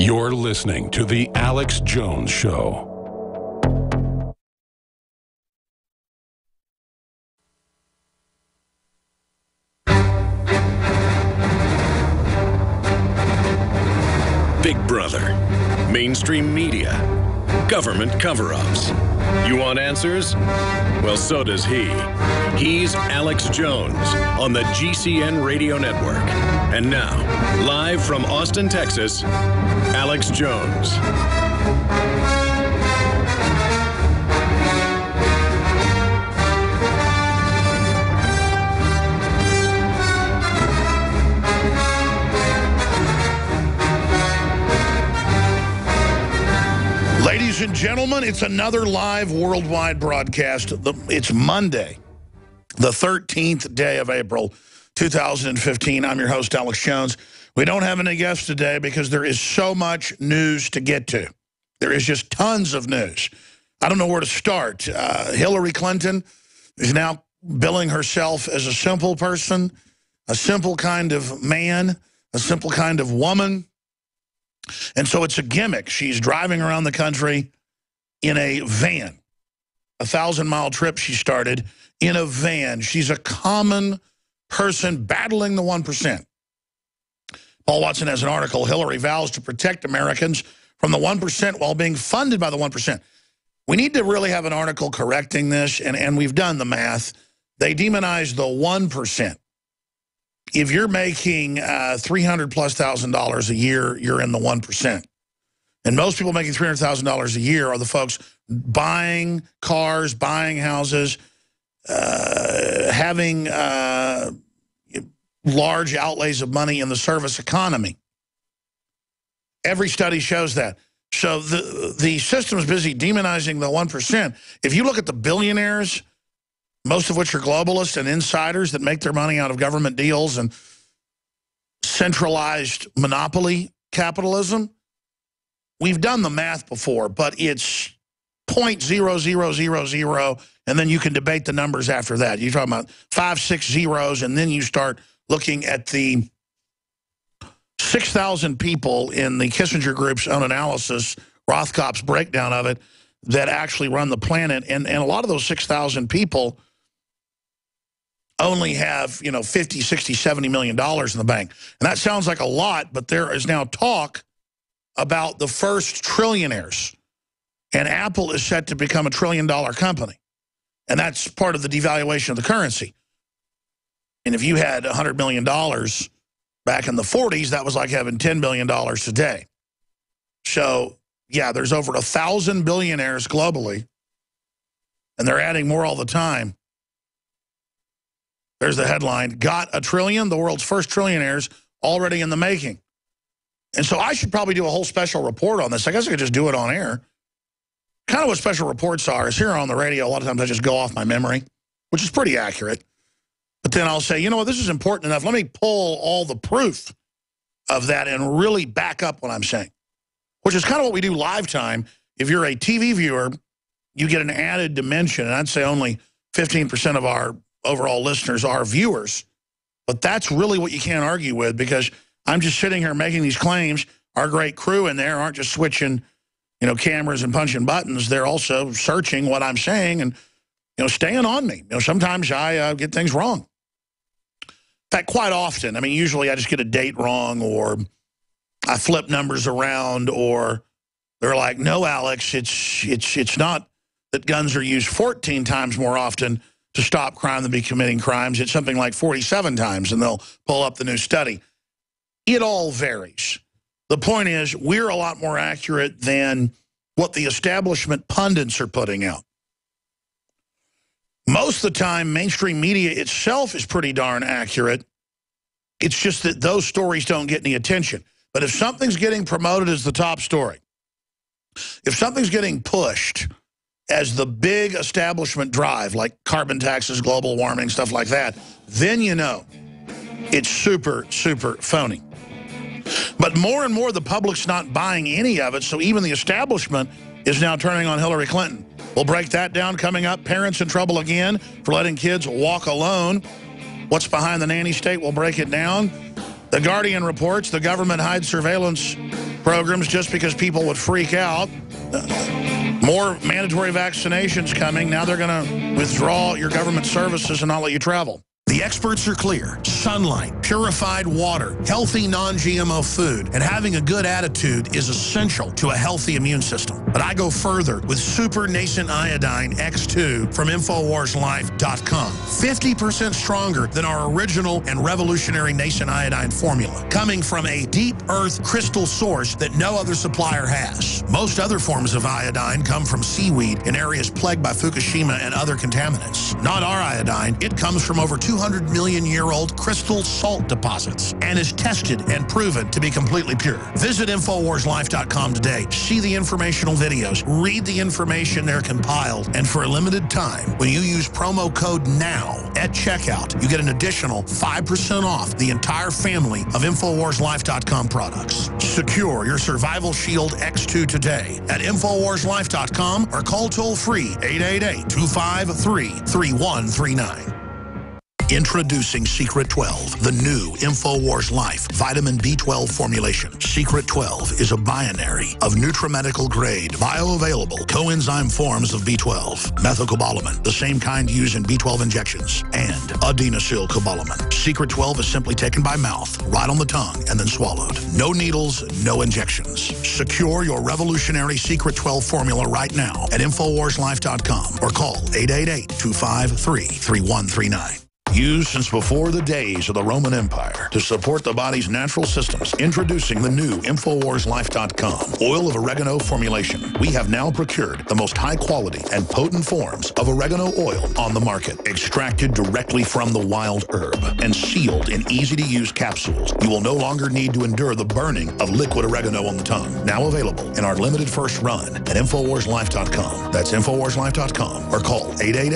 You're listening to The Alex Jones Show. Big Brother, mainstream media, government cover-ups. You want answers? Well, so does he. He's Alex Jones on the GCN Radio Network. And now, live from Austin, Texas, Alex Jones. Ladies and gentlemen, it's another live worldwide broadcast. It's Monday, the 13th day of April, 2015. I'm your host, Alex Jones. We don't have any guests today because there is so much news to get to. There is just tons of news. I don't know where to start. Hillary Clinton is now billing herself as a simple person, a simple kind of man, a simple kind of woman. And so it's a gimmick. She's driving around the country in a van. A 1,000-mile trip she started in a van. She's a common person battling the 1%. Paul Watson has an article, Hillary vows to protect Americans from the 1% while being funded by the 1%. We need to really have an article correcting this, and we've done the math. They demonize the 1%. If you're making $300,000+ a year, you're in the 1%. And most people making $300,000 a year are the folks buying cars, buying houses, having large outlays of money in the service economy. Every study shows that. So the system is busy demonizing the 1%. If you look at the billionaires, most of which are globalists and insiders that make their money out of government deals and centralized monopoly capitalism, we've done the math before, but it's 0.0000, and then you can debate the numbers after that. You're talking about 5, 6 zeros, and then you start looking at the 6,000 people in the Kissinger Group's own analysis, Rothkopf's breakdown of it, that actually run the planet. And a lot of those 6,000 people only have, $50, $60, $70 million in the bank. And that sounds like a lot, but there is now talk about the first trillionaires. And Apple is set to become a $1 trillion company. And that's part of the devaluation of the currency. And if you had $100 million back in the 40s, that was like having $10 billion today. So, yeah, there's over 1,000 billionaires globally, and they're adding more all the time. There's the headline, got $1 trillion, the world's first trillionaires already in the making. And so I should probably do a whole special report on this. I guess I could just do it on air. Kind of what special reports are is here on the radio, a lot of times I just go off my memory, which is pretty accurate. But then I'll say, you know what, this is important enough. Let me pull all the proof of that and really back up what I'm saying, which is kind of what we do live time. If you're a TV viewer, you get an added dimension. And I'd say only 15% of our overall listeners are viewers. But that's really what you can't argue with, because I'm just sitting here making these claims. Our great crew in there aren't just switching, cameras and punching buttons. They're also searching what I'm saying and, staying on me. Sometimes I get things wrong. In fact, quite often, usually I just get a date wrong, or I flip numbers around, or they're like, no, Alex, it's not that guns are used 14 times more often to stop crime than be committing crimes. It's something like 47 times, and they'll pull up the new study. It all varies. The point is, we're a lot more accurate than what the establishment pundits are putting out. Most of the time, mainstream media itself is pretty darn accurate. It's just that those stories don't get any attention. But if something's getting promoted as the top story, if something's getting pushed as the big establishment drive, like carbon taxes, global warming, stuff like that, then it's super, super phony. But more and more, the public's not buying any of it, so even the establishment is now turning on Hillary Clinton. We'll break that down coming up. Parents in trouble again for letting kids walk alone. What's behind the nanny state? We'll break it down. The Guardian reports the government hides surveillance programs just because people would freak out. More mandatory vaccinations coming. Now they're going to withdraw your government services and not let you travel. The experts are clear. Sunlight, purified water, healthy non-GMO food, and having a good attitude is essential to a healthy immune system. But I go further with Super Nascent Iodine X2 from InfoWarsLife.com. 50% stronger than our original and revolutionary Nascent Iodine formula, coming from a deep earth crystal source that no other supplier has. Most other forms of iodine come from seaweed in areas plagued by Fukushima and other contaminants. Not our iodine. It comes from over 200 million-year-old crystal salt deposits and is tested and proven to be completely pure. Visit InfoWarsLife.com today. See the informational videos. Read the information they're compiled. And for a limited time, when you use promo code NOW at checkout, you get an additional 5% off the entire family of InfoWarsLife.com products. Secure your Survival Shield X2 today at InfoWarsLife.com or call toll-free 888-253-3139. Introducing Secret 12, the new InfoWars Life vitamin B12 formulation. Secret 12 is a binary of nutramedical-grade, bioavailable coenzyme forms of B12, methylcobalamin, the same kind used in B12 injections, and adenosylcobalamin. Secret 12 is simply taken by mouth, right on the tongue, and then swallowed. No needles, no injections. Secure your revolutionary Secret 12 formula right now at InfoWarsLife.com or call 888-253-3139. Used since before the days of the Roman Empire to support the body's natural systems. Introducing the new InfoWarsLife.com oil of oregano formulation. We have now procured the most high-quality and potent forms of oregano oil on the market, extracted directly from the wild herb and sealed in easy-to-use capsules. You will no longer need to endure the burning of liquid oregano on the tongue. Now available in our limited first run at InfoWarsLife.com. That's InfoWarsLife.com or call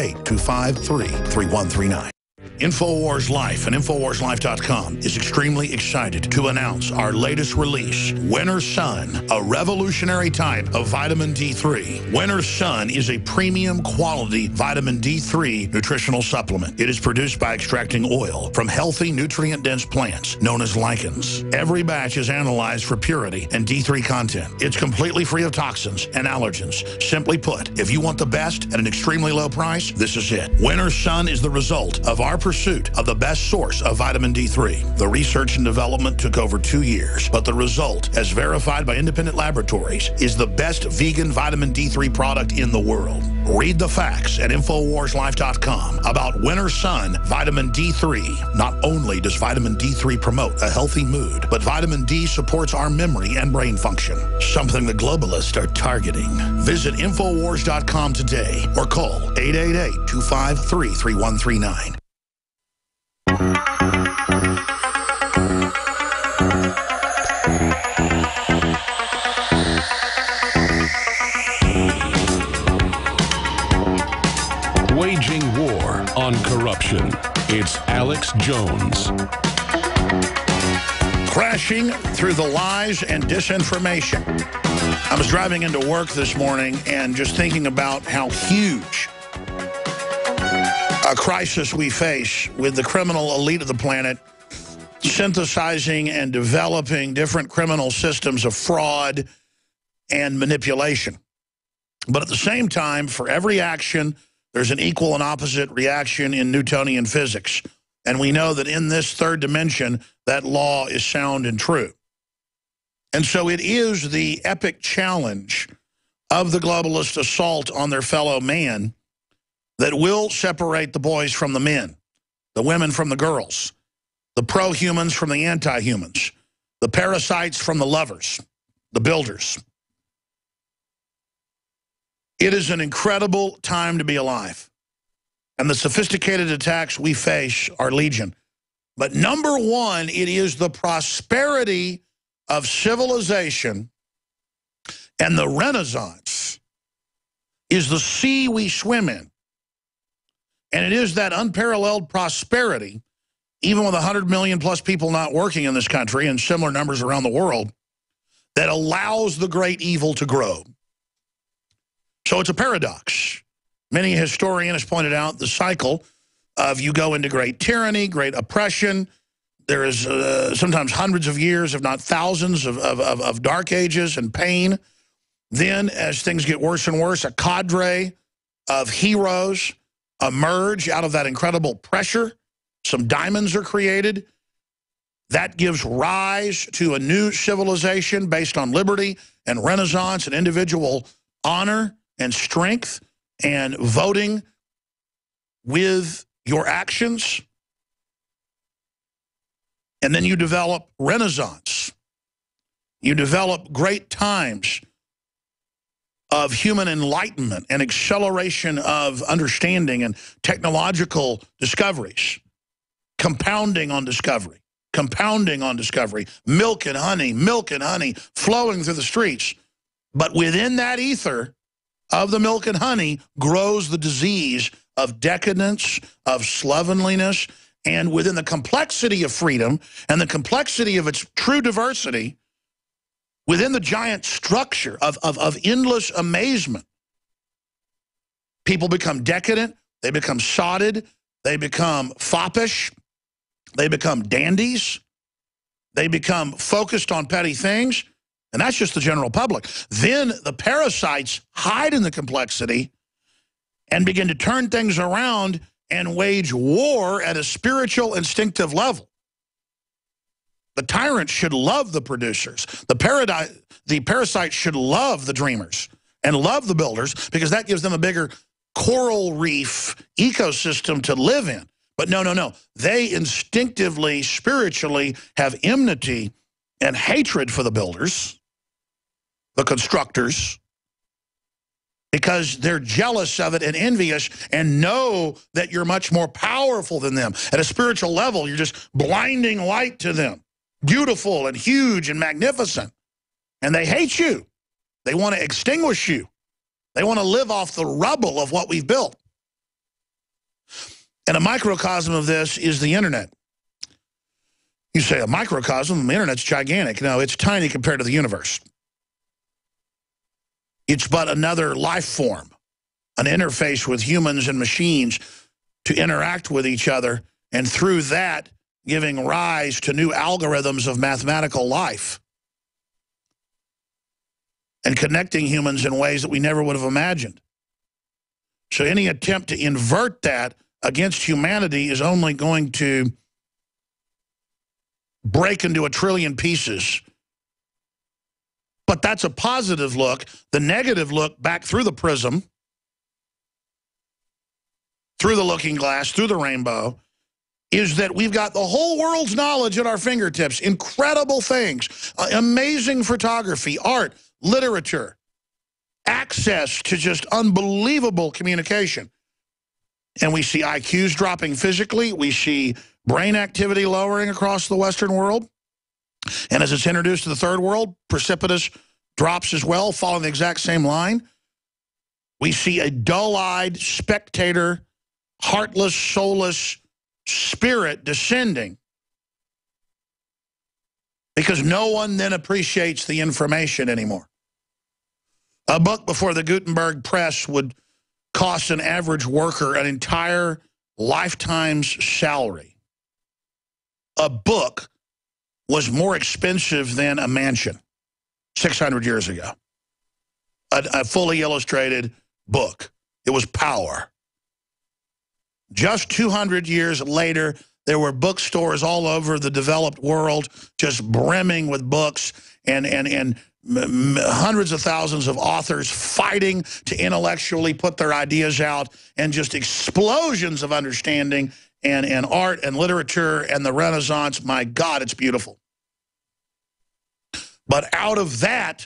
888-253-3139. InfoWars Life and InfoWarsLife.com is extremely excited to announce our latest release, Winter Sun, a revolutionary type of vitamin D3. Winter Sun is a premium quality vitamin D3 nutritional supplement. It is produced by extracting oil from healthy, nutrient-dense plants known as lichens. Every batch is analyzed for purity and D3 content. It's completely free of toxins and allergens. Simply put, if you want the best at an extremely low price, this is it. Winter Sun is the result of our pursuit of the best source of vitamin D3. The research and development took over 2 years, but the result, as verified by independent laboratories, is the best vegan vitamin D3 product in the world. Read the facts at InfoWarsLife.com about Winter Sun Vitamin D3. Not only does vitamin D3 promote a healthy mood, but vitamin D supports our memory and brain function, something the globalists are targeting. Visit InfoWars.com today or call 888-253-3139. Waging war on corruption. It's Alex Jones. Crashing through the lies and disinformation. I was driving into work this morning and just thinking about how huge a crisis we face with the criminal elite of the planet synthesizing and developing different criminal systems of fraud and manipulation. But at the same time, for every action, there's an equal and opposite reaction in Newtonian physics. And we know that in this third dimension, that law is sound and true. And so it is the epic challenge of the globalist assault on their fellow man that will separate the boys from the men, the women from the girls, the pro-humans from the anti-humans, the parasites from the lovers, the builders. It is an incredible time to be alive. And the sophisticated attacks we face are legion. But number one, it is the prosperity of civilization, and the Renaissance is the sea we swim in. And it is that unparalleled prosperity, even with 100 million plus people not working in this country and similar numbers around the world, that allows the great evil to grow. So it's a paradox. Many historians pointed out the cycle of you go into great tyranny, great oppression, There is sometimes hundreds of years, if not thousands, of dark ages and pain. Then, as things get worse and worse, a cadre of heroes emerge out of that incredible pressure. Some diamonds are created. That gives rise to a new civilization based on liberty and renaissance and individual honor and strength and voting with your actions. And then you develop renaissance. You develop great times of human enlightenment and acceleration of understanding and technological discoveries, compounding on discovery, milk and honey flowing through the streets. But within that ether of the milk and honey grows the disease of decadence, of slovenliness, and within the complexity of freedom and the complexity of its true diversity, within the giant structure of endless amazement, people become decadent, they become sodded, they become foppish, they become dandies, they become focused on petty things, and that's just the general public. Then the parasites hide in the complexity and begin to turn things around and wage war at a spiritual, instinctive level. The tyrant should love the producers. The parasites should love the dreamers and love the builders because that gives them a bigger coral reef ecosystem to live in. But no. They instinctively, spiritually have enmity and hatred for the builders, the constructors, because they're jealous of it and envious and know that you're much more powerful than them. At a spiritual level, you're just blinding light to them, beautiful and huge and magnificent. And they hate you. They want to extinguish you. They want to live off the rubble of what we've built. And a microcosm of this is the internet. You say a microcosm, the internet's gigantic. No, it's tiny compared to the universe. It's but another life form, an interface with humans and machines to interact with each other, and through that, giving rise to new algorithms of mathematical life and connecting humans in ways that we never would have imagined. So any attempt to invert that against humanity is only going to break into a trillion pieces. But that's a positive look. The negative look back through the prism, through the looking glass, through the rainbow, is that we've got the whole world's knowledge at our fingertips. Incredible things, amazing photography, art, literature, access to just unbelievable communication. And we see IQs dropping physically. We see brain activity lowering across the Western world. And as it's introduced to the third world, precipitous drops as well, following the exact same line. We see a dull-eyed spectator, heartless, soulless spirit descending because no one then appreciates the information anymore. A book before the Gutenberg press would cost an average worker an entire lifetime's salary. A book was more expensive than a mansion 600 years ago. A fully illustrated book. It was power. Just 200 years later, there were bookstores all over the developed world just brimming with books and hundreds of thousands of authors fighting to intellectually put their ideas out, and just explosions of understanding and art and literature and the Renaissance. My God, it's beautiful. But out of that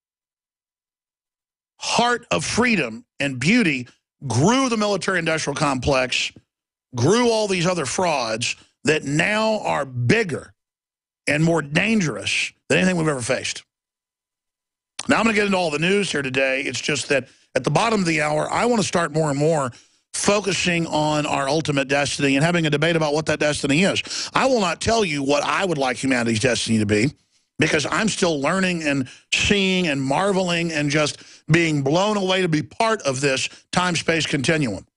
heart of freedom and beauty grew the military-industrial complex, grew all these other frauds that now are bigger and more dangerous than anything we've ever faced. Now, I'm going to get into all the news here today. It's just that at the bottom of the hour, I want to start more and more focusing on our ultimate destiny and having a debate about what that destiny is. I will not tell you what I would like humanity's destiny to be, because I'm still learning and seeing and marveling and just being blown away to be part of this time-space continuum.